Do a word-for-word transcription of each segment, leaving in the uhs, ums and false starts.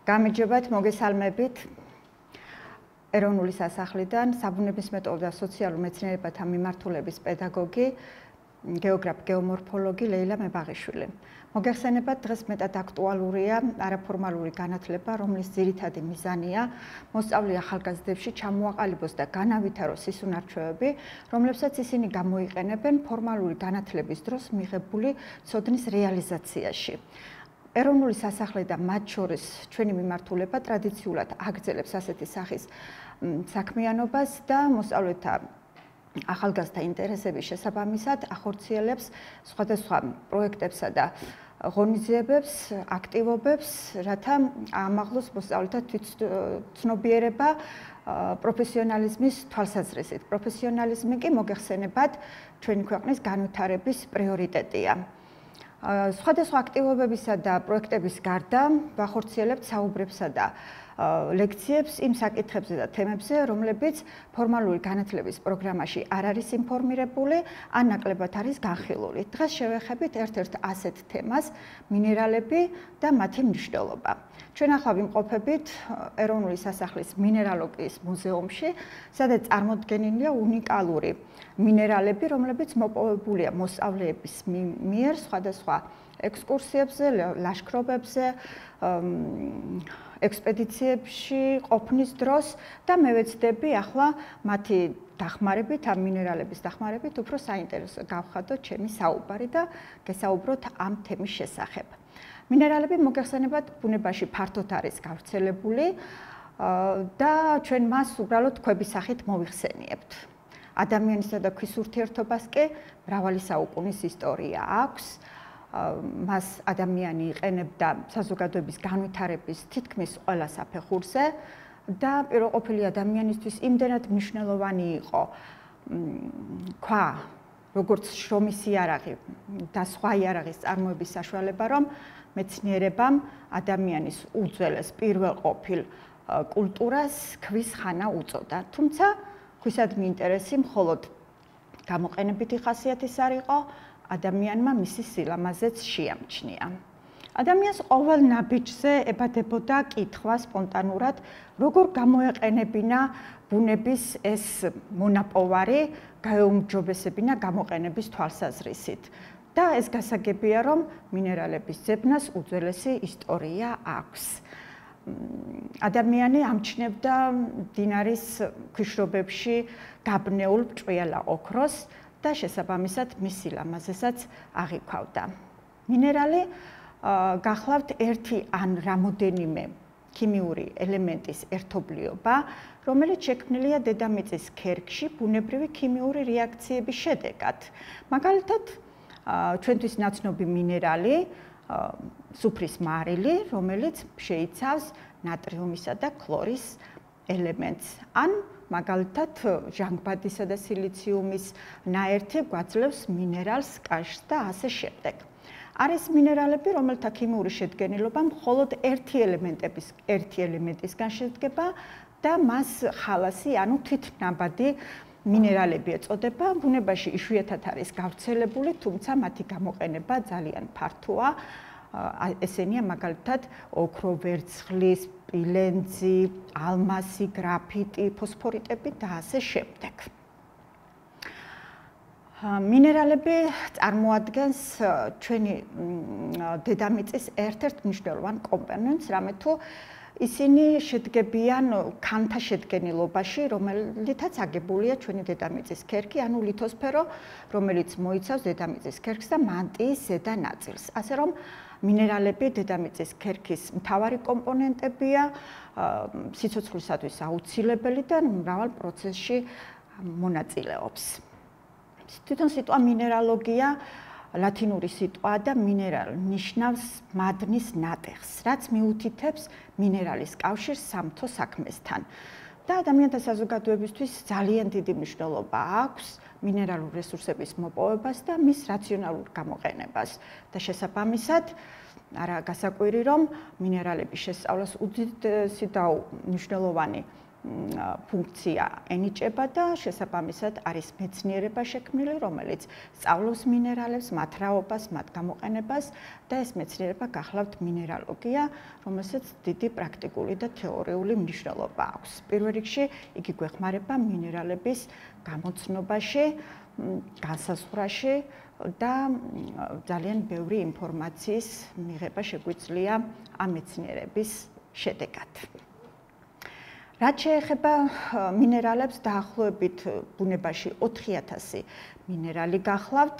გამარჯობათ, მოგესალმებით. ეროვნული სასახლიდან საბუნებისმეტყველო და სოციალურ მეცნიერებათა მიმართულების პედაგოგი, გეოგრაფი, გეომორფოლოგი ლეილა მებაღიშვილი. მოგეხსენებათ, დღეს მეტად აქტუალურია არაფორმალური განათლება, რომლის ძირითადი მიზანია მოსწავლე ახალგაზრდებში ჩამოაყალიბოს და განავითაროს ის უნარჩვევები, რომლებსაც ისინი გამოიყენებენ ფორმალური განათლების დროს მიღებული ცოდნის რეალიზაციაში. ეროვნული სასახლე და მათ შორის ჩვენი მიმართულება ტრადიციულად აგრძელებს ასეთი სახის საქმიანობას და მოსწავლეთა ახალგაზრდა ინტერესების შესაბამისად ახორციელებს სხვადასხვა პროექტებსა და ღონისძიებებს, აქტივობებს, რათა ამაღლოს მოსწავლეთა თვითცნობიერება პროფესიონალიზმის თვალსაზრისით. პროფესიონალიზმი კი მოგეხსენებათ ჩვენი ქვეყნის განვითარების პრიორიტეტია. სხვადასხვა აქტივობებისა და პროექტების გარდა ვახორციელებთ საუბრებსა და ლექციებს იმ საკითხებზე და თემებზე, რომლებიც ფორმალური განათლების პროგრამაში არ არის ინფორმირებული, ან ნაკლებად არის განხილული. დღეს შევეხებით ერთ-ერთ ასეთ თემას, მინერალები და მათი მნიშვნელობა. ჩვენ ახლა ვიმყოფებით ეროვნული სასახლის მინერალოგიის მუზეუმში, სადაც წარმოდგენილია უნიკალური მინერალები, რომლებიც მოპოვებულია მოსწავლეების მიერ სხვადასხვა ექსკურსიებზე, ლაშქრობებზე, ექსპედიციებში ყოფნის დროს და მე ვეცდები ახლა მათი დახმარებით, ამ მინერალების დახმარებით უფრო საინტერესო გავხადოთ ჩემი საუბარი და გესაუბროთ ამ თემის შესახებ. მინერალები მოგეხსენებათ, ბუნებაში ფართოდ არის გავრცელებული და ჩვენ მას უბრალოდ ქვების სახით მოვიხსენიებთ. ადამიანისა და ქვის ურთიერთობას კი მრავალი საუკუნის ისტორია აქვს. მას ადამიანი იყენებდა საზოგადოების განვითარების თითქმის ყველა საფეხურზე და პირველყოფილი ადამიანისთვის იმდენად მნიშვნელოვანი იყო ქვა, როგორც შრომის იარაღი და სხვა იარაღის წარმოების საშუალება, რომ მეცნიერებამ ადამიანის უძველეს პირველყოფილ კულტურას ქვის ხანა უწოდა. თუმცა ქვისადმი ინტერესი მხოლოდ გამოყენებითი ხასიათის არ იყო, ადამიანმა მისი სილამაზეც შეამჩნია. ადამიანს ყოველ ნაბიჯზე ებადებოდა კითხვა სპონტანურად, როგორ გამოეყენებინა ბუნების ეს მონაპოვარი, გაეუმჯობესებინა გამოყენების თვალსაზრისით. და ეს გასაგებია, რომ მინერალების ძებნას უძველესი ისტორია აქვს. ადამიანი ამჩნევდა მდინარის ქვიშრობებში გაბნეულ ჭვიალა ოქროს და შესაბამისად მის სილამაზესაც აღიქვავდა. მინერალი გახლავთ ერთი ან რამოდენიმე ქიმიური ელემენტის ერთობლიობა, რომელიც შექმნილია დედამიწის ქერქში ბუნებრივი ქიმიური რეაქციების შედეგად. მაგალითად, ჩვენთვის ნაცნობი მინერალი, სუფრის მარილი, რომელიც შეიცავს ნატრიუმისა და ქლორის ელემენტს, ან მაგალითად ჟანგბადისა და სილიციუმის ნაერთი გვაძლევს მინერალს, კაშს და ასე შემდეგ. არის მინერალები, რომელთა ქიმიური შედგენილობა მხოლოდ ერთი ელემენტების, ერთი ელემენტისგან შედგება და მას ხალასი, ანუ თვითნაბადი მინერალები ეწოდება. ბუნებაში იშვიათად არის გავრცელებული, თუმცა მათი გამოყენება ძალიან ფართოა. ესენია მაგალითად ოქრო, ვერცხლი, სპილენძი, ალმასი, გრაფიტი, ფოსფორიტები და ასე შემდეგ. მინერალები წარმოადგენს ჩვენი დედამიწის ერთ-ერთ მნიშვნელოვან კომპონენტს, რამე თუ ისინი შედგებიან ქანთა შედგენილობაში, რომელითაც აგებულია ჩვენი დედამიწის ქერქი, ანუ ლითოსფერო, რომელიც მოიცავს დედამიწის ქერქს და მანტიის ზედა ნაწილს. ასე რომ მინერალები დედამიწის ქერქის მთავარი კომპონენტებია, სიცოცხლისათვის აუცილებელი და მრავალ პროცესში მონაწილეობს. თვითონ სიტყვა მინერალოგია ლათინური სიტყვაა და მინერალ ნიშნავს მადნის ნატეხს, რაც მიუთითებს მინერალის კავშირს სამთო საქმესთან. და ადამიანთა საზოგადოებისთვის ძალიან დიდი მნიშვნელობა აქვს მინერალური რესურსების მოპოვებას და მის რაციონალურ გამოყენებას. და შესაბამისად, არა გასაკვირი, რომ მინერალების შესწავლას უდიდესი და მნიშვნელოვანი ფუნქცია ენიჭება და შესაბამისად არის მეცნიერება შექმნილი, რომელიც სწავლობს მინერალებს, მათ რაობას, მათ გამოყენებას და ეს მეცნიერება გახლავთ მინერალოგია, რომელსაც დიდი პრაქტიკული და თეორიული მნიშვნელობა აქვს. პირველ რიგში იგი გვეხმარება მინერალების გამოცნობაში, განსაზღვრაში და ძალიან ბევრი ინფორმაციის მიღება შეგვიძლია ამ მეცნიერების შედეგად. რაც შეეხება მინერალებს, დაახლოებით ბუნებაში ოთხი ათასი მინერალი გახლავთ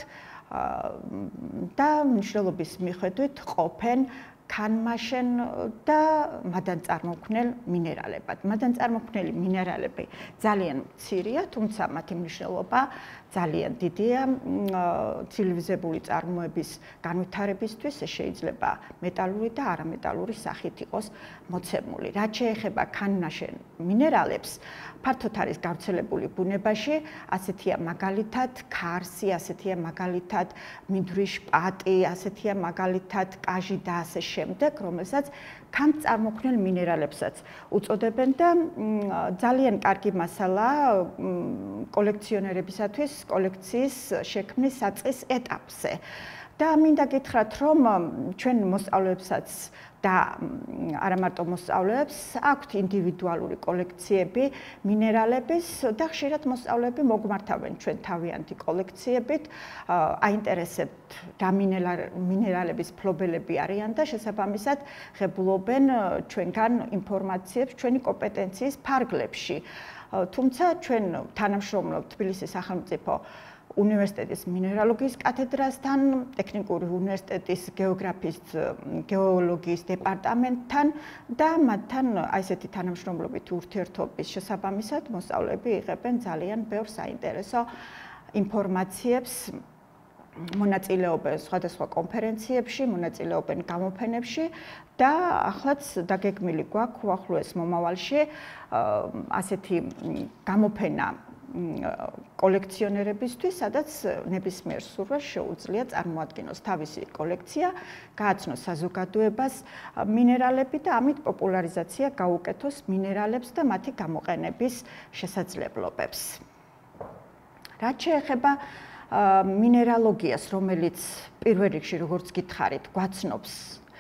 და მნიშვნელობის მიხედვით ყოფენ ქანმაშენ და მადანწარმოქმნელ მინერალებად. მადანწარმოქმნელი მინერალები ძალიან მცირეა, თუმცა მათი მნიშვნელობა ძალიან დიდია. ცივილიზებული წარმოების განვითარებისთვის შეიძლება მეტალური და არამეტალური სახით იყოს მოცემული. რაც შეეხება ქანმაშენ მინერალებს, ფართოდ არის გავრცელებული ბუნებაში, ასეთია მაგალითად ქარსი, ასეთია მაგალითად მინდვრის შპატი, ასეთია მაგალითად კაჟი და ასე შემდეგ, რომელსაც ქანწარმოქმნელ მინერალებსაც უწოდებენ და ძალიან კარგი მასალაა კოლექციონერებისათვის კოლექციის შექმნის საწყის ეტაპზე. და მინდა გითხრათ, რომ ჩვენ მოსწავლეებსაც და არა მარტო მოსწავლეებს აქვთ ინდივიდუალური კოლექციები მინერალების და ხშირად მოსწავლეები მოგმართავენ ჩვენ თავიანთი კოლექციებით, აინტერესებთ რა მინერალების ფლობელები არიან და შესაბამისად ღებულობენ ჩვენგან ინფორმაციებს ჩვენი კომპეტენციის ფარგლებში. თუმცა ჩვენ თანამშრომლობთ თბილისის სახელმწიფო უნივერსიტეტის მინერალოგიის კათედრასთან, ტექნიკური უნივერსიტეტის გეოგრაფიის გეოლოგიის დეპარტამენტთან და მათთან ასეთი თანამშრომლობით ურთიერთობის შესაბამისად მოსწავლეები იღებენ ძალიან ბევრ საინტერესო ინფორმაციებს, მონაწილეობენ სხვადასხვა კონფერენციებში, მონაწილეობენ გამოფენებში და ახლაც დაგეგმილი გვაქვს უახლოეს მომავალში ასეთი გამოფენა კოლექციონერებისთვის, სადაც ნებისმიერ სურვილს შეუძლია წარმოადგინოს თავისი კოლექცია, გააცნოს საზოგადოებას მინერალები და ამით პოპულარიზაცია გაუკეთოს მინერალებს და მათი გამოყენების შესაძლებლობებს. რაც შეეხება მინერალოგიას, რომელიც პირველ რიგში, როგორც გითხარით, გვაცნობს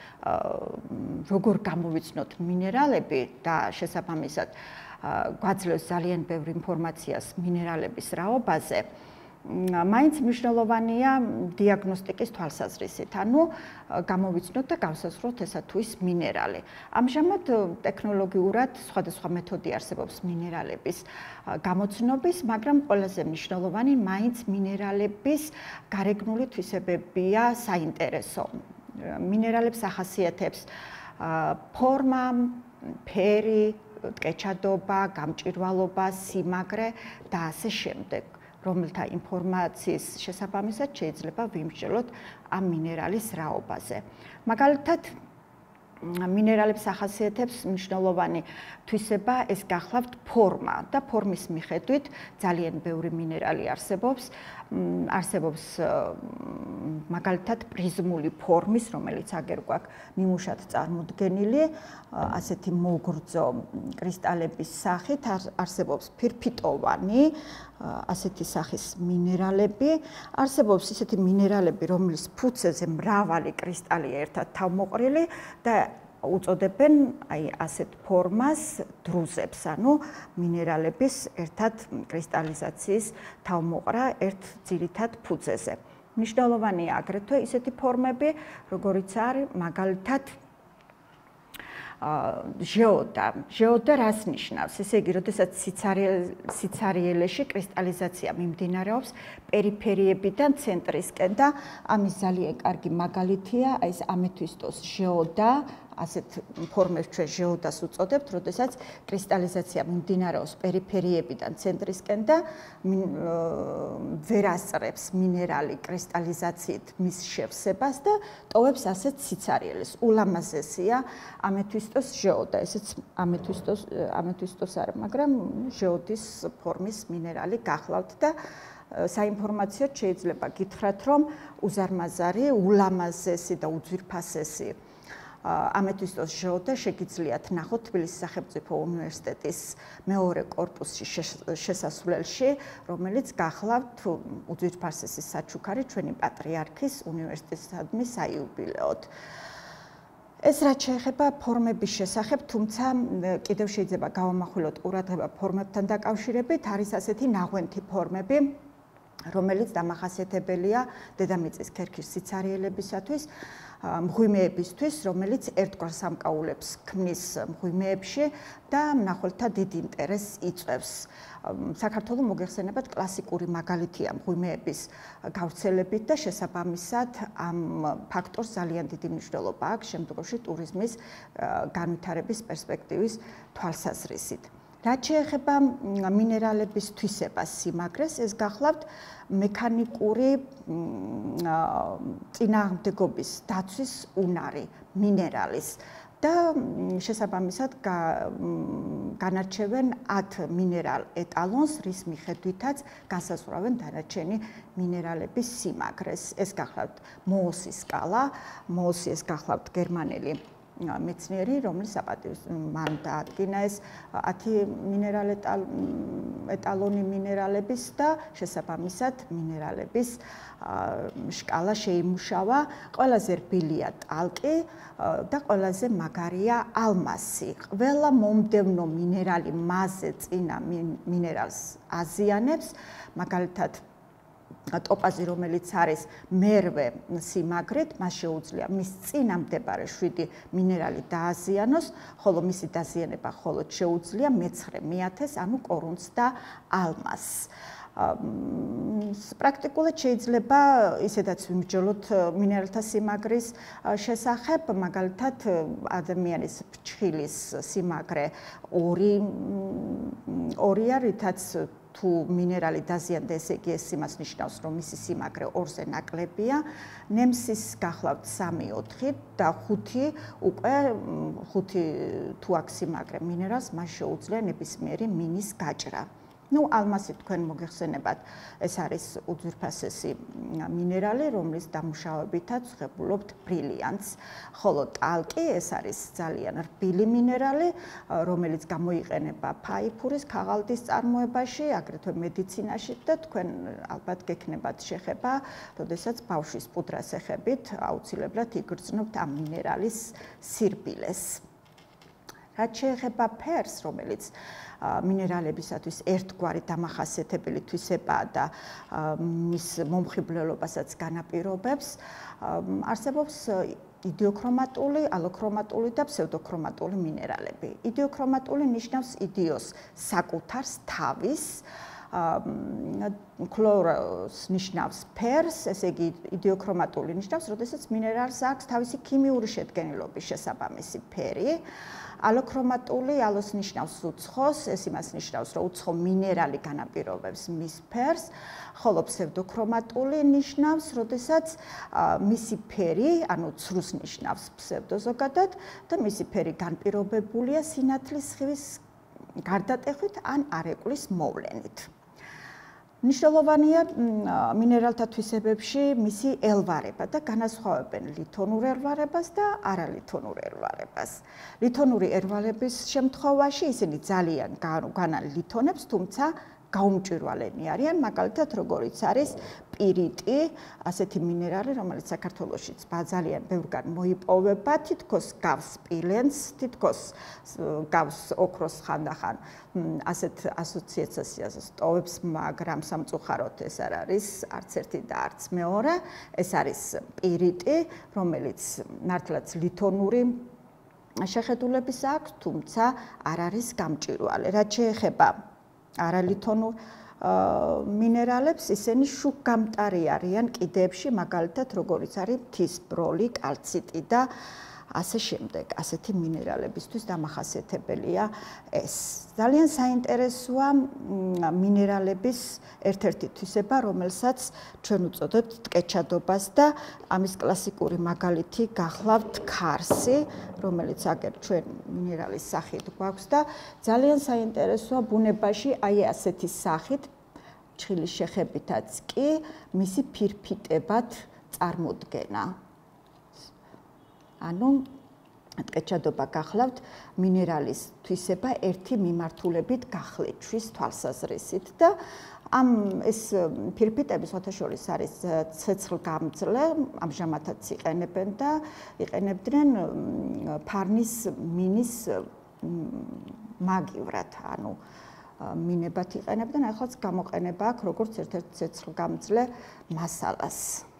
როგორ გამოვიცნოთ მინერალები და შესაბამისად გვაძლევს ძალიან ბევრ ინფორმაციას მინერალების რაობაზე, მაინც მნიშვნელოვანია დიაგნოსტიკის თვალსაზრისით, ანუ გამოვიცნოთ და გავსაზღვროთ ესა თუ ის მინერალი. ამჟამად ტექნოლოგიურად სხვადასხვა მეთოდი არსებობს მინერალების გამოცნობის, მაგრამ ყველაზე მნიშვნელოვანი მაინც მინერალების გარეგნული თვისებებია საინტერესო. მინერალებს ახასიათებს ფორმა, ფერი, ტკეჩადობა, გამჭვირვალობა, სიმაგრე და ასე შემდეგ, რომელთა ინფორმაციის შესაბამისად შეიძლება ვიმსჯელოთ ამ მინერალის რაობაზე. მაგალითად, მინერალებს ახასიათებს მნიშვნელოვანი თვისება ეს გახლავთ ფორმა და ფორმის მიხედვით ძალიან ბევრი მინერალი არსებობს. არსებობს მაგალითად პრიზმული ფორმის, რომელიც აგერ გვაქვს მიმუშად წარმოდგენილი, ასეთი მოგრძო კრისტალების სახით, არსებობს ფირფიტოვანი, ასეთი სახის მინერალები, არსებობს ისეთი მინერალები, რომლის ფუცეზე მრავალი კრისტალია ერთად თავმოყრილი და უწოდებენ აი ასეთ ფორმას დრუზებს, ანუ მინერალების ერთად კრისტალიზაციის თავმოყრა ერთ ძირითად ფუძეზე. მნიშვნელოვანია აგრეთვე ისეთი ფორმები, როგორიც არის მაგალითად ჟეოდა. ჟეოდა რას ნიშნავს? ესე იგი, როდესაც სიცარიელეში კრისტალიზაცია მიმდინარეობს პერიფერიებიდან ცენტრისკენ და ამის ძალიან კარგი მაგალითია აი ეს ამეთვისტოს ჟეოდა, ასეთ ფორმებს ჩვენ ჟეოდას უწოდებთ, როდესაც კრისტალიზაცია მიმდინარეობს პერიფერიებიდან ცენტრისკენ და ვერ ასწრებს მინერალი კრისტალიზაციით მის შევსებას და ტოვებს ასეთ სიცარიელეს. ულამაზესია ამეთვისტოს ჟეოდა, ესეც ამეთვისტოს ამეთვისტოს არა, მაგრამ ჟეოდის ფორმის მინერალი გახლავთ და საინფორმაციოდ შეიძლება გითხრათ, რომ უზარმაზარი, ულამაზესი და უძვირფასესი ამეთვისოს ჟეოდა შეგიძლიათ ნახოთ თბილისის სახელმწიფო უნივერსიტეტის მეორე კორპუსში შესასვლელში, რომელიც გახლავთ უძვირფასესი საჩუქარი ჩვენი პატრიარქის უნივერსიტეტისადმი საიუბილეოდ. ეს რაც შეეხება ფორმების შესახებ, თუმცა კიდევ შეიძლება გავამახვილოთ ყურადღება ფორმებთან დაკავშირებით, არის ასეთი ნაღვენთი ფორმები, რომელიც დამახასიათებელია დედამიწის ქერქის სიცარიელებისათვის, მღვიმეებისთვის, რომელიც ერთგვარ სამკაულებს ქმნის მღვიმეებში და მნახველთა დიდ ინტერესს იწვევს. საქართველოს მოგეხსენებათ კლასიკური მაგალითია მღვიმეების გავრცელებით და შესაბამისად ამ ფაქტორს ძალიან დიდი მნიშვნელობა აქვს შემდგომში ტურიზმის განვითარების პერსპექტივის თვალსაზრისით. რაც შეეხება მინერალების თვისებას სიმაგრეს, ეს გახლავთ მექანიკური წინააღმდეგობის დაცვის უნარი მინერალის და შესაბამისად განარჩევენ ათ მინერალ ეტალონს, რის მიხედვითაც განსაზღვრავენ დანარჩენი მინერალების სიმაგრეს. ეს გახლავთ მოოსის სკალა, მოოსი ეს გახლავთ გერმანელი მეცნიერი, რომლის საპატიოს მან დაადგინა ეს ათი მინერალ ეტალონი მინერალების და შესაბამისად მინერალების შკალა შეიმუშავა. ყველაზე რბილია ტალკი და ყველაზე მაგარია ალმასი. ყველა მომდევნო მინერალი მასზე წინა მინერალს აზიანებს, მაგალითად ტოპაზი, რომელიც არის მერვე სიმაგრით, მას შეუძლია მის წინა მდებარე შვიდი მინერალი დააზიანოს, ხოლო მისი დაზიანება მხოლოდ შეუძლია მეცხრე მეათეს, ანუ კორუნს და ალმასს. პრაქტიკულად შეიძლება ისედაც ვიმსჯელოთ მინერალთა სიმაგრის შესახებ, მაგალითად ადამიანის ფრჩხილის სიმაგრე ორი ორია, რითაც თუ მინერალი დაზიანდა, ესე იგი ეს იმას ნიშნავს, რომ მისი სიმაგრე ორზე ნაკლებია. ნემსის გახლავთ სამი ოთხი და ხუთი უკვე ხუთი თუ აქვს სიმაგრე მინერალს, მას შეუძლია ნებისმიერი მინის გაჭრა. ნუ ალმასი თქვენ მოგეხსენებათ, ეს არის უძვირფასესი მინერალი, რომლის დამუშავებითაც ვღებულობთ ბრილიანტს, ხოლო ტალკი ეს არის ძალიან რბილი მინერალი, რომელიც გამოიყენება ფაიფურის, ქაღალდის წარმოებაში, აგრეთვე მედიცინაში და თქვენ ალბათ გექნებათ შეხება, როდესაც ბავშვის პუდრას ეხებით, აუცილებლად იგრძნობთ ამ მინერალის სირბილეს. რაც შეეხება ფერს, რომელიც მინერალებისათვის ერთგვარი დამახასიათებელი თვისებაა და მის მომხიბვლელობასაც განაპირობებს, არსებობს იდიოქრომატული, ალოქრომატული და ფსევდოქრომატული მინერალები. იდიოქრომატული ნიშნავს იდიოს საკუთარს, თავის, ქლოროს ნიშნავს ფერს, ესე იგი იდიოქრომატული ნიშნავს, როდესაც მინერალს აქვს თავისი ქიმიური შედგენილობის შესაბამისი ფერი. ალოქრომატული ალოს ნიშნავს უცხოს, ეს იმას ნიშნავს, რომ უცხო მინერალი განაპირობებს მის ფერს, ხოლო ფსევდოქრომატული ნიშნავს, როდესაც მისი ფერი, ანუ ცრუს ნიშნავს ფსევდო ზოგადად და მისი ფერი განპირობებულია სინათლის სხივის გარდატეხით ან არეკლის მოვლენით. მნიშვნელოვანია მინერალთა თვისებებში მისი ელვარება და განასხვავებენ ლითონურ ელვარებას და არალითონურ ელვარებას. ლითონური ელვარების შემთხვევაში ისინი ძალიან განან ლითონებს, თუმცა გაუმჭვირვალენი არიან, მაგალითად როგორიც არის პირიტი, ასეთი მინერალი, რომელიც საქართველოშიც ძალიან ბევრგან მოიპოვება, თითქოს გავს სპილენს, თითქოს გავს ოქროს ხანდახან ასეთ ასოციაციას ტოვებს, მაგრამ სამწუხაროდ ეს არ არის არც ერთი და არც მეორე, ეს არის პირიტი, რომელიც მართლაც ლითონური შეხედულების აქვს, თუმცა არ არის გამჭვირვალე. რაც შეეხება არალითონურ მინერალებს, ისინი შუქგამტარი არიან კიდეებში, მაგალითად როგორიც არის მთის ბროლი, კალციტი და ასე შემდეგ. ასეთი მინერალებისთვის დამახასიათებელია ეს. ძალიან საინტერესოა მინერალების ერთ-ერთი თვისება, რომელსაც ჩვენ უწოდებთ ტკეჩადობას და ამის კლასიკური მაგალითი გახლავთ ქარსი, რომელიც აგერ ჩვენ მინერალის სახით გვაქვს და ძალიან საინტერესოა ბუნებაში აი ასეთი სახით, ჩხილის შეხებითაც კი მისი ფირფიტებად წარმოდგენა. ანუ ტკეჩადობა გახლავთ მინერალის თვისება ერთი მიმართულებით გახლეჩვის თვალსაზრისით და ამ ეს ფირფიტები ოთაშორის არის ცეცხლგამძლე, ამჟამადაც იყენებენ და იყენებდნენ ფარნის მინის მაგივრად, ანუ მინებად იყენებდნენ, ახალაც გამოყენება აქვს როგორც ერთ-ერთ ცეცხლგამძლე მასალას.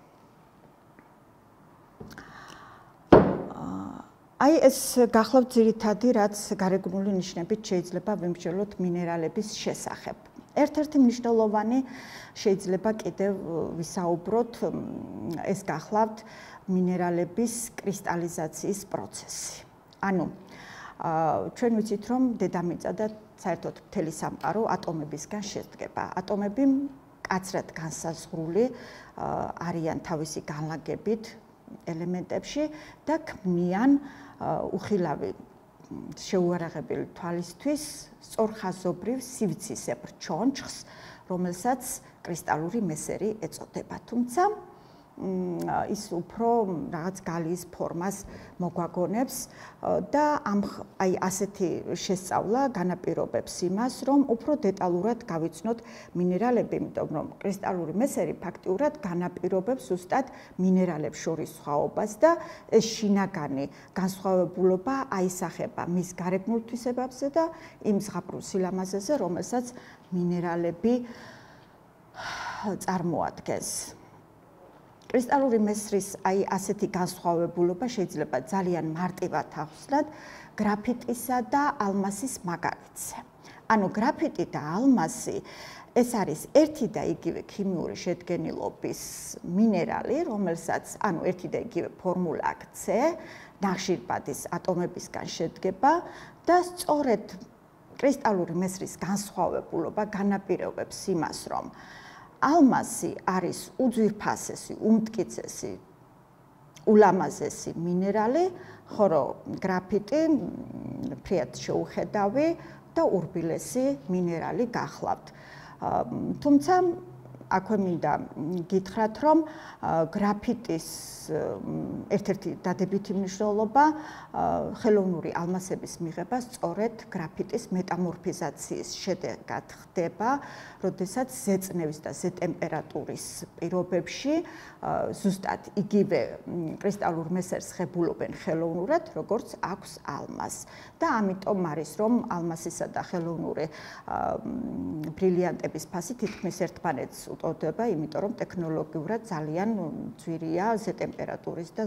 აი ეს გახლავთ ძირითადი, რაც გარეგნული ნიშნებით შეიძლება ვიმსჯელოთ მინერალების შესახებ. ერთ-ერთი მნიშვნელოვანი შეიძლება კიდევ ვისაუბროთ, ეს გახლავთ მინერალების კრისტალიზაციის პროცესი. ანუ ჩვენ ვიცით, რომ დედამიწა და საერთოდ მთელი სამყარო ატომებისგან შედგება. ატომები მკაცრად განსაზღვრული არიან თავისი განლაგებით ელემენტებში და ქმნიან უხილავი შეუარაღებელი თვალისთვის სწორხაზობრივ სივრცისებრ ჩონჩხს, რომელსაც კრისტალური მესერი ეწოდება. თუმცა ის უფრო რაღაც გალიის ფორმას მოგვაგონებს და ამ აი ასეთი შესწავლა განაპირობებს იმას, რომ უფრო დეტალურად გავიცნოთ მინერალები, იმიტომ რომ კრისტალური მესერი ფაქტიურად განაპირობებს ზუსტად მინერალებს შორის სხვაობას და ეს შინაგანი განსხვავებულობა აისახება მის გარეგნულ თვისებებზე და იმ ზღაპრულ სილამაზეზე, რომელსაც მინერალები წარმოადგენს. კრისტალური მესრის აი ასეთი განსხვავებულობა შეიძლება ძალიან მარტივად ახსნათ გრაფიტისა და ალმასის მაგალითზე. ანუ გრაფიტი და ალმასი ეს არის ერთი და იგივე ქიმიური შედგენილობის მინერალი, რომელსაც ანუ ერთი და იგივე ფორმულა აქვს C, ნახშირბადის ატომებისგან შედგება და სწორედ კრისტალური მესრის განსხვავებულობა განაპირობებს იმას, რომ ალმასი არის უძვირფასესი, უმტკიცესი, ულამაზესი მინერალი, ხოლო გრაფიტი ფრიად შეუხედავი და ურბილესი მინერალი გახლავთ. თუმცა აქვე მინდა გითხრათ, რომ გრაფიტის ერთ-ერთი დადებითი მნიშვნელობა ხელოვნური ალმასების მიღება სწორედ გრაფიტის მეტამორფიზაციის შედეგად ხდება, როდესაც ზეწნევის და ზეტემპერატურის პირობებში ზუსტად იგივე კრისტალურ მესერს ღებულობენ ხელოვნურად, როგორც აქვს ალმასს. და ამიტომ არის, რომ ალმასისა და ხელოვნური ბრილიანტების ფასი თითქმის ერთმანეთს უტოლდება, იმიტომ რომ ტექნოლოგიურად ძალიან ძვირია ზეტემპერატურის და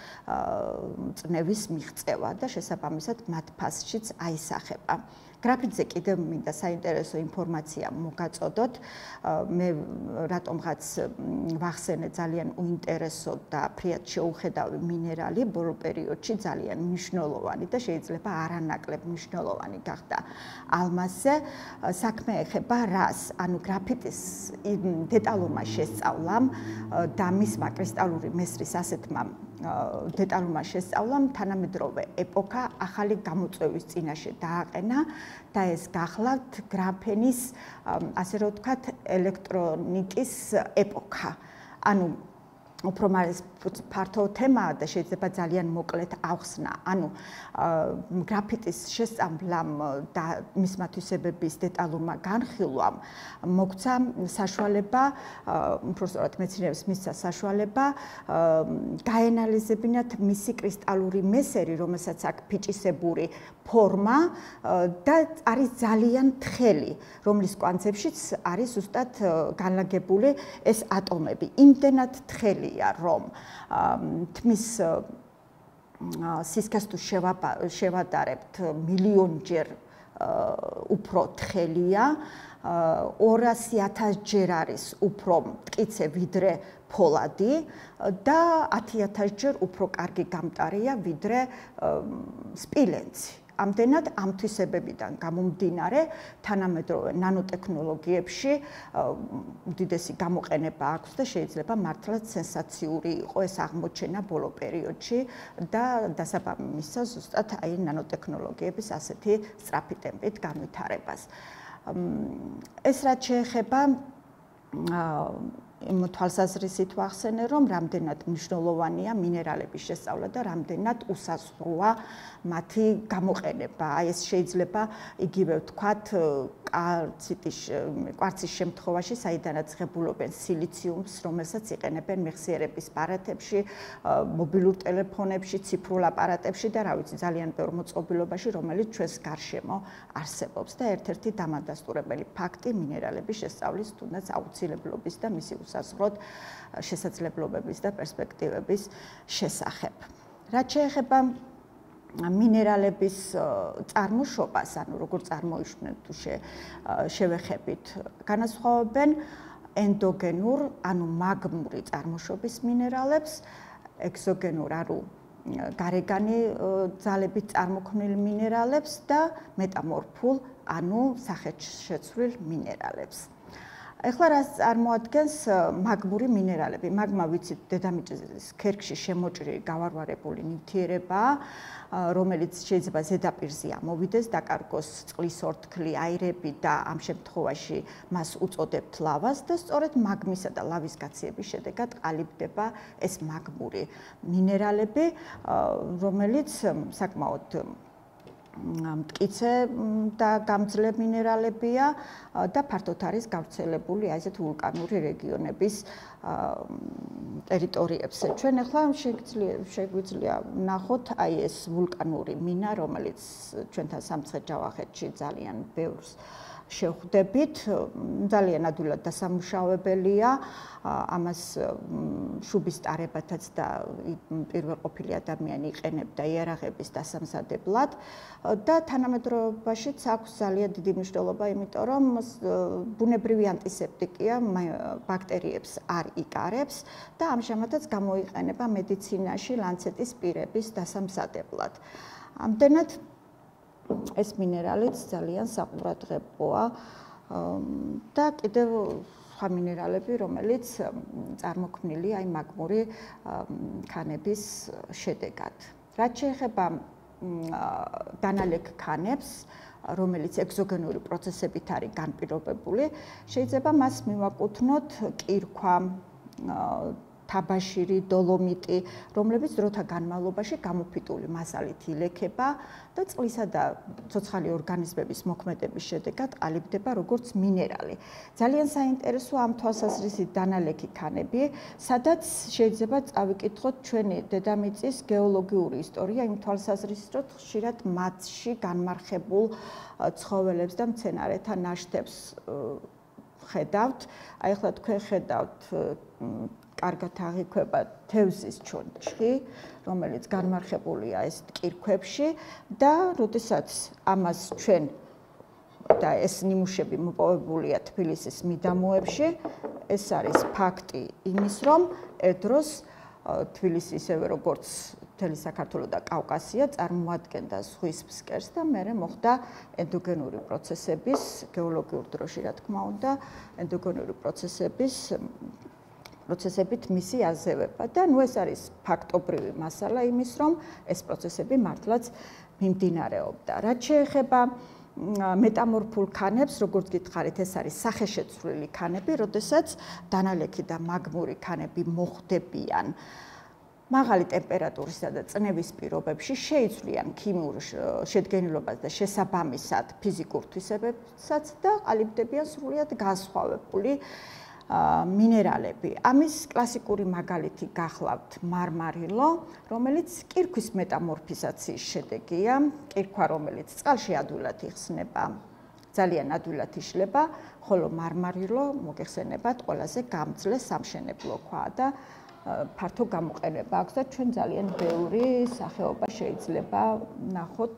ზეწნევის მიღწევა და შესაბამისად მათ ფასშიც აისახება. გრაფიტზე კიდევ მინდა საინტერესო ინფორმაცია მოგაწოდოთ. მე რატომღაც ვახსენე ძალიან უინტერესო და ფრიად შეუხედავი მინერალი ბოლო პერიოდში ძალიან მნიშვნელოვანი და შეიძლება არანაკლებ მნიშვნელოვანი გახდა ალმასზე. საქმე ეხება რას? ანუ გრაფიტის დეტალურმა შესწავლამ და მისმა კრისტალური მესრის ასეთმა დეტალურმა შესწავლამ თანამედროვე ეპოქა ახალი გამოწვევის წინაშე დააყენა და ეს გახლავთ გრაფენის, ასე რომ ვთქვათ, ელექტრონიკის ეპოქა. ანუ უფრო ფართო თემაა და შეიძლება ძალიან მოკლედ ავხსნა. ანუ გრაფიტის შესწავლამ და მისმა თვისებების დეტალურმა განხილვამ მოგცა საშუალება, უფრო სწორად მეცნიერებს მისცა საშუალება გაენალიზებინათ მისი კრისტალური მესერი, რომელსაც აქვს ფიჭისებური ფორმა და არის ძალიან თხელი, რომლის კვანძებშიც არის ზუსტად განლაგებული ეს ატომები. იმდენად თხელია, რომ თმის სისქესთვის შევადარებთ მილიონჯერ უფრო თხელია, ორასი ათას ჯერ არის უფრო მტკიცე ვიდრე ფოლადი და ათი ათას ჯერ უფრო კარგი გამტარია ვიდრე სპილენძი. ამდენად ამ თვისებებიდან გამომდინარე თანამედროვე ნანოტექნოლოგიებში უდიდესი გამოყენება აქვს და შეიძლება მართლაც სენსაციური იყო ეს აღმოჩენა ბოლო პერიოდში და დასაბამი მისცა ზუსტად აი ნანოტექნოლოგიების ასეთი სწრაფი ტემპით განვითარებას. ეს რაც შეეხება თვალსაზრისით ვახსენე, რომ რამდენად მნიშვნელოვანია მინერალების შესწავლა და რამდენად უსაზღვროა მათი გამოყენება. აი ეს შეიძლება იგივე ვთქვათ, კვარცის შემთხვევაში, საიდანაც ღებულობენ სილიციუმს, რომელსაც იყენებენ მეხსიერების აპარატებში, მობილურ ტელეფონებში, ციფრულ აპარატებში და რა ვიცი, ძალიან ბევრ მოწყობილობაში, რომელიც ჩვენს გარშემო არსებობს და ერთ-ერთი დამადასტურებელი ფაქტი მინერალების შესწავლის თუნდაც აუცილებლობის და მისი უსაზღროდ შესაძლებლობების და პერსპექტივების შესახებ. რაც შეეხება მინერალების წარმოშობას, ანუ როგორ წარმოიშვნენ თუ შევეხებით, განასხვავებენ ენდოგენურ, ანუ მაგმური წარმოშობის მინერალებს, ეგზოგენურ, ანუ გარეგანი ძალებით წარმოქმნილ მინერალებს და მეტამორფულ, ანუ სახეშეცვლილ მინერალებს. ეხლა რას წარმოადგენს მაგმური მინერალები? მაგმა ვიცით, დედამიწის ქერქში შემოჭრილი გავარვარებული ნივთიერებაა, რომელიც შეიძლება ზედაპირზე ამოვიდეს, დაკარგოს წყლის ორთქლი, აირები და ამ შემთხვევაში მას უწოდებთ ლავას და სწორედ მაგმისა და ლავის გაციების შედეგად ყალიბდება ეს მაგმური მინერალები, რომელიც საკმაოდ მტკიცე და გამძლე მინერალებია და ფართოდ არის გავრცელებული აი ესეთ ვულკანური რეგიონების ტერიტორიებზე. ჩვენ ახლა შეგვიძლია ვნახოთ აი ეს ვულკანური მინა, რომელიც ჩვენთან სამცხე-ჯავახეთში ძალიან ბევრს შევხვდებით, ძალიან ადვილად დასამუშავებელია, ამას შუბის ტარებათაც და პირველ ყოფილი ადამიანი იყენებდა იარაღების დასამზადებლად და თანამედროვეობაშიც აქვს ძალიან დიდი მნიშვნელობა, იმიტომ რომ ბუნებრივი ანტისეპტიკია, ბაქტერიებს არ იკარებს და ამჟამადაც გამოიყენება მედიცინაში ლანცეტის პირების დასამზადებლად. ამდენად ეს მინერალიც ძალიან საყურადღებოა და კიდევ სხვა მინერალები, რომელიც წარმოქმნილი აი მაგმური ქანების შედეგად. რაც შეეხება დანალექ ქანებს, რომელიც ეგზოგენური პროცესებით არის განპირობებული, შეიძლება მას მივაკუთვნოთ კირქვა, თაბაშირი, დოლომიტი, რომლებიც დროთა განმავლობაში გამოფიტული მასალით ილექება და წყლისა და ცოცხალი ორგანიზმების მოქმედების შედეგად ყალიბდება როგორც მინერალი. ძალიან საინტერესოა ამ თვალსაზრისით დანალექი ქანები, სადაც შეიძლება წავიკითხოთ ჩვენი დედამიწის გეოლოგიური ისტორია იმ თვალსაზრისით, რომ ხშირად მათში განმარხებულ ცხოველებს და მცენარეთა ნაშთებს ხედავთ. აი ახლა თქვენ ხედავთ კარგად აღიქვება თევზის ჩონჩხი, რომელიც განმარხებულია ეს კირქვებში და როდესაც ამას ჩვენ და ეს ნიმუშები მოპოვებულია თბილისის მიდამოებში, ეს არის ფაქტი იმის, რომ ერთ დროს თბილისი ისევე როგორც მთელი საქართველო და კავკასია წარმოადგენდა ზღვის ფსკერს და მერე მოხდა ენდოგენური პროცესების, გეოლოგიურ დროში რა თქმა უნდა, ენდოგენური პროცესების პროცესებით მისი აზევება და ნუ ეს არის ფაქტობრივი მასალა იმის, რომ ეს პროცესები მართლაც მიმდინარეობდა. რაც შეეხება მეტამორფულ ქანებს, როგორც გითხარით, ეს არის სახეშეცვლილი ქანები, როდესაც დანალექი და მაგმური ქანები მოხდებიან მაღალი ტემპერატურისა და წნევის პირობებში, შეიცვლიან ქიმიურ შედგენილობას და შესაბამისად ფიზიკურ თვისებებსაც და ყალიბდებიან სრულიად განსხვავებული მინერალები. ამის კლასიკური მაგალითი გახლავთ მარმარილო, რომელიც კირქვის მეტამორფიზაციის შედეგია, კირქვა, რომელიც წყალში ადვილად იხსნება, ძალიან ადვილად იშლება, ხოლო მარმარილო მოგეხსენებათ ყველაზე გამძლე სამშენებლო ქვა და ფართო გამოყენება აქვს და ჩვენ ძალიან ბევრი სახეობა შეიძლება ვნახოთ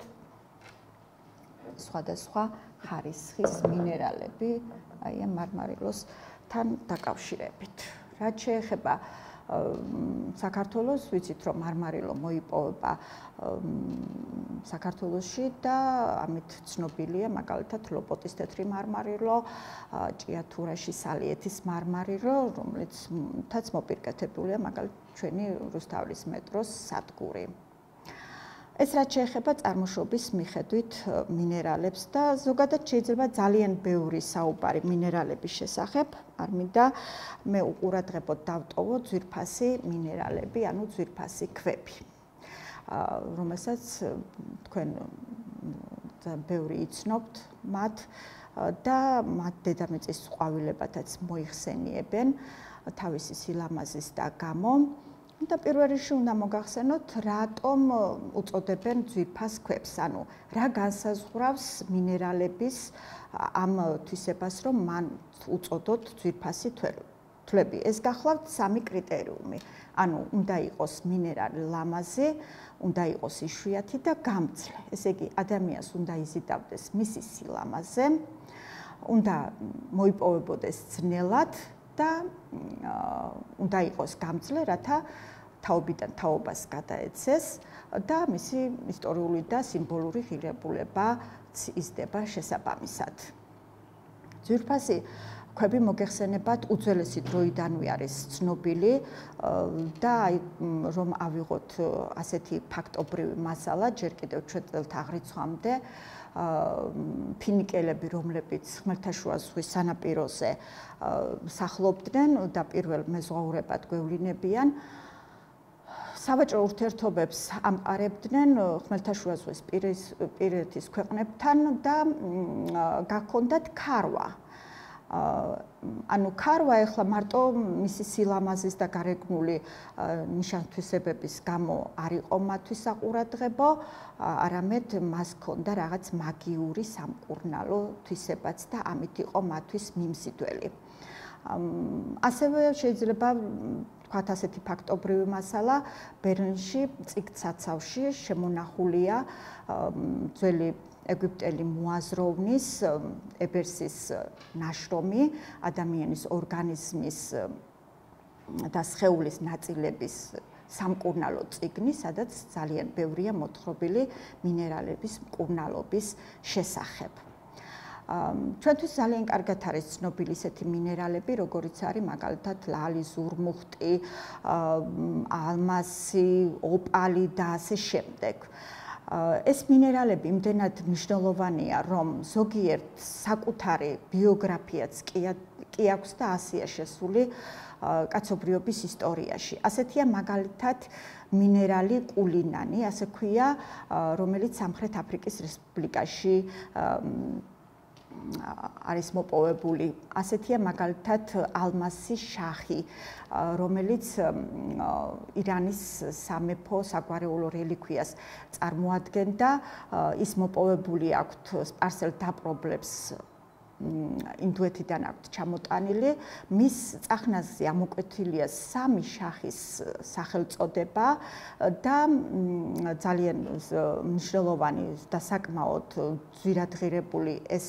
სხვადასხვა ხარისხის მინერალები, აი ამ მარმარილოს თან დაკავშირებით. რაც შეეხება საქართველოს, ვიცით რომ მარმარილო მოიპოვება საქართველოში და ამით ცნობილია მაგალითად ლოპოტის თეთრი მარმარილო, ჭიათურაში სალიეთის მარმარილო, რომლითაც მოპირკეთებულია მაგალითად ჩვენი რუსთავის მეტროს სადგური. ეს რაც შეეხება წარმოშობის მიხედვით მინერალებს და ზოგადად შეიძლება ძალიან ბევრი საუბარი მინერალების შესახებ, არ მინდა მე უყურადღებოდ დავტოვო ძვირფასი მინერალები, ანუ ძვირფასი ქვები, რომელსაც თქვენ ბევრი იცნობთ მათ და მათ დედამიწის ყვავილებათაც მოიხსენიებენ თავისი სილამაზის და გამო. და პირველ რიგში უნდა მოგახსენოთ, რატომ უწოდებენ ძვირფას ქვებს, ანუ რა განსაზღვრავს მინერალების ამ თვისებას, რომ მან უწოდოთ ძვირფასი თვლები. ეს გახლავთ სამი კრიტერიუმი. ანუ უნდა იყოს მინერალი ლამაზი, უნდა იყოს იშვიათი და გამძლე. ესე იგი, ადამიანს უნდა იზიდავდეს მისი სილამაზე, უნდა მოიპოვებოდეს ძნელად და უნდა იყოს გამძლე, რათა თაობიდან თაობას გადაეცეს და მისი ისტორიული და სიმბოლური ღირებულება იზრდება შესაბამისად. ძვირფასი ქვები მოგეხსენებათ უძველესი დროიდანვე არის ცნობილი და რომ ავიღოთ ასეთი ფაქტობრივი მასალა, ჯერ კიდევ ჩვენ წელთაღრიცხვამდე ფინიკელები, რომლებიც ხმელთაშუა ზღვის სანაპიროზე სახლობდნენ და პირველ მეზღვაურებად გვევლინებიან, სავაჭრო ურთიერთობებს ამყარებდნენ ხმელთაშუა ზღვის პირეთის ქვეყნებთან და გაქონდათ ქარვა. ანუ ქარვა ეხლა მარტო მისი სილამაზის და გარეგნული ნიშან-თვისებების გამო არ იყო მათთვის საყურადღებო, არამედ მას ჰქონდა რაღაც მაგიური სამკურნალო თვისებაც და ამით იყო მათთვის მიმზიდველი. ასევე შეიძლება ვთქვათ ასეთი ფაქტობრივი მასალა, ბერლინში წიგნსაცავში შემონახულია ძველი ეგვიპტელი მოაზროვნის ებერსის ნაშრომი ადამიანის ორგანიზმის და სხეულის ნაწილების სამკურნალო წიგნი, სადაც ძალიან ბევრია მოთხრობილი მინერალების მკურნალობის შესახებ. ჩვენთვის ძალიან კარგად არის ცნობილი ისეთი მინერალები, როგორიც არის მაგალითად ლალი, ზურმუხტი, ალმასი, ოპალი და ასე შემდეგ. ეს მინერალები იმდენად მნიშვნელოვანია, რომ ზოგიერთ საკუთარი ბიოგრაფიაც კი აქვს და ასეა შესული კაცობრიობის ისტორიაში. ასეთია მაგალითად მინერალი კულინანი, ასე ქვია, რომელიც სამხრეთ აფრიკის რესპუბლიკაში არის მოპოვებული. ასეთია მაგალითად ალმასი შახი, რომელიც ირანის სამეფო საგვარეულო რელიქვიას წარმოადგენდა. ის მოპოვებული აქვთ სპარსელ დაპყრობლებს ინდუეთიდან აქვთ ჩამოტანილი. მის წახნაზზე ამოკვეთილია სამი შახის სახელწოდება და ძალიან მნიშვნელოვანი და საკმაოდ ძვირადღირებული ეს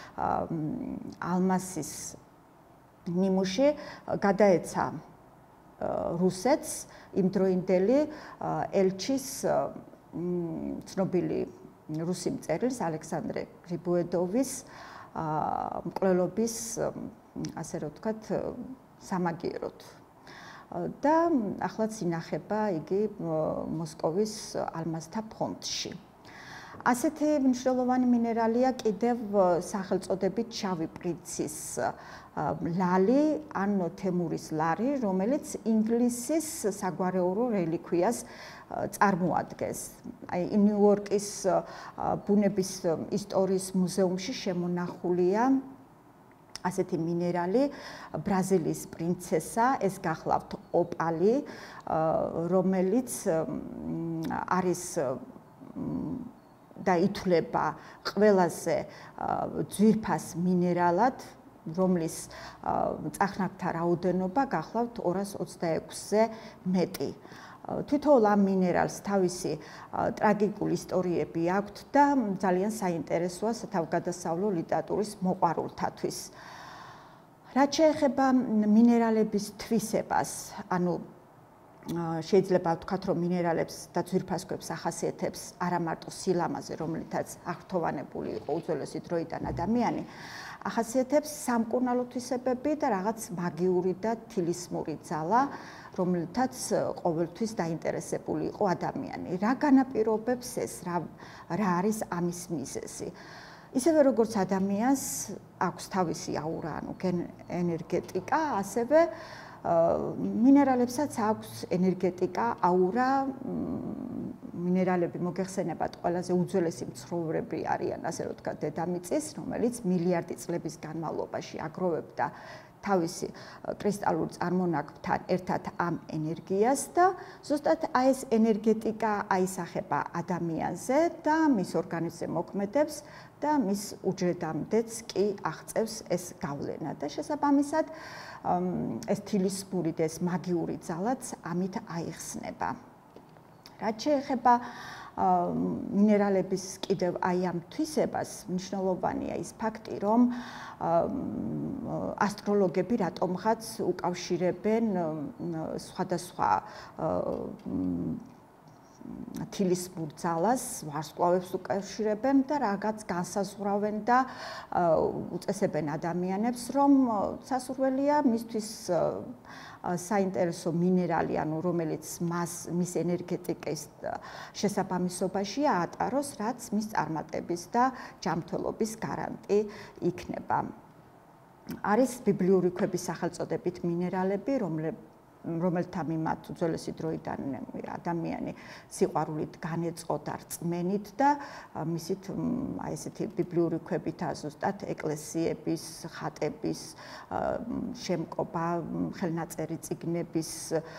ალმასის ნიმუში გადაეცა რუსეთს იმდროინდელი ელჩის ცნობილი რუსი მწერლის ალექსანდრე გრიბოედოვის მკვლელობის, ასე რომ ვთქვათ, სამაგიეროდ. და ახლაც ინახება იგი მოსკოვის ალმასთა ფონდში. ასეთი მნიშვნელოვანი მინერალია კიდევ სახელწოდებით შავი პრინცის ლალი ან თემურის ლარი, რომელიც ინგლისის საგვარეულო რელიქვიას წარმოადგენს. აი ნიუ-იორკის ბუნების ისტორიის მუზეუმში შემონახულია ასეთი მინერალი, ბრაზილიის პრინცესა, ეს გახლავთ ოპალი, რომელიც არის და ითვლება ყველაზე ძვირფას მინერალად, რომლის წახნაგთა რაოდენობა გახლავთ ორას ოცდაექვსზე მეტი. თვითონ ამ მინერალს თავისი ტრაგიკული ისტორიები აქვთ და ძალიან საინტერესოა სათავგადასავლო ლიტერატურის მოყვარულთათვის. რაც შეეხება მინერალების თვისებას, ანუ შეიძლება ვთქვათ, რომ მინერალებს და ძვირფას ქვებს ახასიათებს არა მარტო სილამაზე, რომლითაც აღფრთოვანებული იყო უძველესი დროიდან ადამიანი, ახასიათებს სამკურნალო თვისებები და რაღაც მაგიური და თილისმური ძალა, რომელთაც ყოველთვის დაინტერესებული იყო ადამიანი. რა განაპირობებს ეს, რა რა არის ამის მიზეზი? ისევე როგორც ადამიანს აქვს თავისი აურა, ანუ ენერგეტიკა, ასევე მინერალებსაც აქვს ენერგეტიკა, აურა. მინერალები მოგეხსენებათ, ყველაზე უძველესი მცხოვრები არიან, ასე რომ ვთქვათ, დედამიწის, რომელიც მილიარდი წლების განმავლობაში აგროვებდა თავისი კრისტალურ წარმონაქმნთან ერთად ამ ენერგიას და ზუსტად აი ეს ენერგეტიკა აისახება ადამიანზე და მის ორგანიზმზე მოქმედებს და მის უჯრედამდეც კი აღწევს ეს გავლენა და შესაბამისად ეს თილისმური და ეს მაგიური ძალაც ამით აიხსნება. რაც შეეხება მინერალების კიდევ აი ამ თვისებას, მნიშვნელოვანია ის ფაქტი, რომ ასტროლოგები რატომღაც უკავშირებენ სხვადასხვა თილისმურ ძალას, ვარსკვლავებს უკავშირებენ და რაღაც განსაზღვრავენ და უწესებენ ადამიანებს, რომ სასურველია მისთვის საინტერესო მინერალი, ანუ რომელიც მას მის ენერგეტიკის შესაბამისობაში აატაროს, რაც მის წარმატების და ჯანმრთელობის გარანტი იქნება. არის ბიბლიური ქვების სახელწოდებით მინერალები, რომლებიც რომელთა მიმართ უძველესი დროიდან ადამიანი სიყვარულით განეწყო და რწმენით და მისით აი ესეთი ბიბლიური ქვებითაა ზუსტად ეკლესიების, ხატების შემკობა, ხელნაწერი წიგნების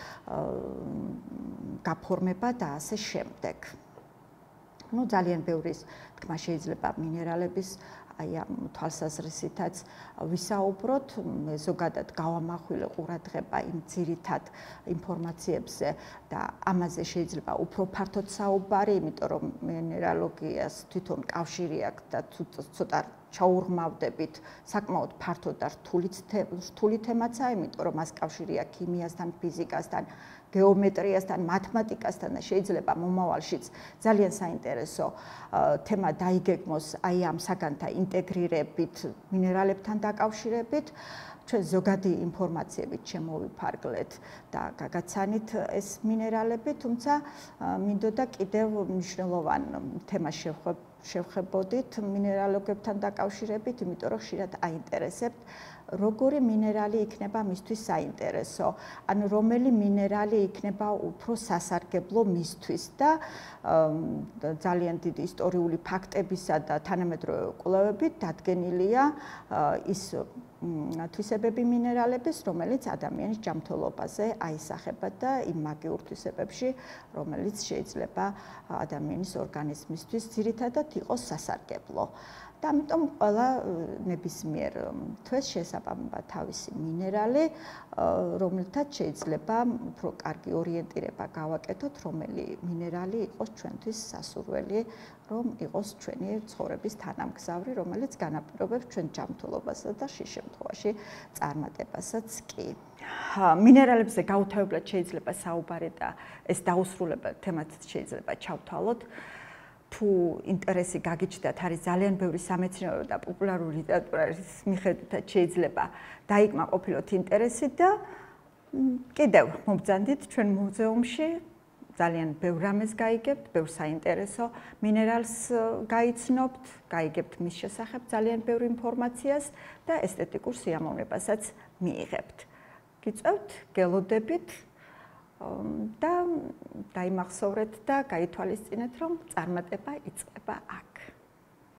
გაფორმება და ასე შემდეგ. Ну, ძალიან ბევრი თქმა შეიძლება მინერალების აი ამ თვალსაზრისითაც ვისაუბროთ, ზოგადად გავამახვილე ყურადღება იმ ძირითად ინფორმაციებზე და ამაზე შეიძლება უფრო ფართოდ საუბარი, იმიტომ რომ მინერალოგიას თვითონ კავშირი აქვს და ცოტა ჩაურღმავდებით, საკმაოდ ფართო და რთული თემაცაა, იმიტომ რომ მას კავშირი აქვს ქიმიასთან, ფიზიკასთან, გეომეტრიასთან, მათემატიკასთან და შეიძლება მომავალშიც ძალიან საინტერესო თემა დაიგეგმოს აი ამ საგანთა ინტეგრირებით, მინერალებთან დაკავშირებით. ჩვენ ზოგადი ინფორმაციებით შემოვიფარგლეთ და გაგაცანით ეს მინერალები, თუმცა მინდოდა კიდევ მნიშვნელოვან თემას შევხვებოდით მინერალოგებთან დაკავშირებით, იმიტომ რომ ხშირად აინტერესებთ როგორი მინერალი იქნება მისთვის საინტერესო, ანუ რომელი მინერალი იქნება უფრო სასარგებლო მისთვის და ძალიან დიდი ისტორიული ფაქტებისა და თანამედროვე კვლევებით დადგენილია ის თვისებები მინერალების, რომელიც ადამიანის ჯანმრთელობაზე აისახება და იმ მაგიურ თვისებებში, რომელიც შეიძლება ადამიანის ორგანიზმისთვის ძირითადად იყოს სასარგებლო. და ამიტომ ყველა ნებისმიერ თვეს შესაბამება თავისი მინერალი, რომელთაც შეიძლება უფრო კარგი ორიენტირება გავაკეთოთ, რომელი მინერალი იყოს ჩვენთვის სასურველი, რომ იყოს ჩვენი ცხოვრების თანამგზავრი, რომელიც განაპირობებს ჩვენ ჯანმრთელობასა და ხშირ შემთხვევაში წარმატებასაც კი. მინერალებზე გაუთავებლად შეიძლება საუბარი და ეს დაუსრულება თემაც შეიძლება ჩავთვალოთ. თუ ინტერესი გაგიჩნდათ, არის ძალიან ბევრი სამეცნიერო და პოპულარული ლიტერატურის მიხედვითაც შეიძლება დაიკმაყოფილოთ ინტერესი და კიდევ მობრძანდით ჩვენ მუზეუმში ძალიან ბევრ რამეს გაიგებთ, ბევრ საინტერესო მინერალს გაიცნობთ, გაიგებთ მის შესახებ ძალიან ბევრ ინფორმაციას და ესთეტიკურ სიამოვნებასაც მიიღებთ. გიწევთ, გელოდებით და დაიმახსოვრეთ და გაითვალისწინეთ, რომ წარმატება იწყება აქ.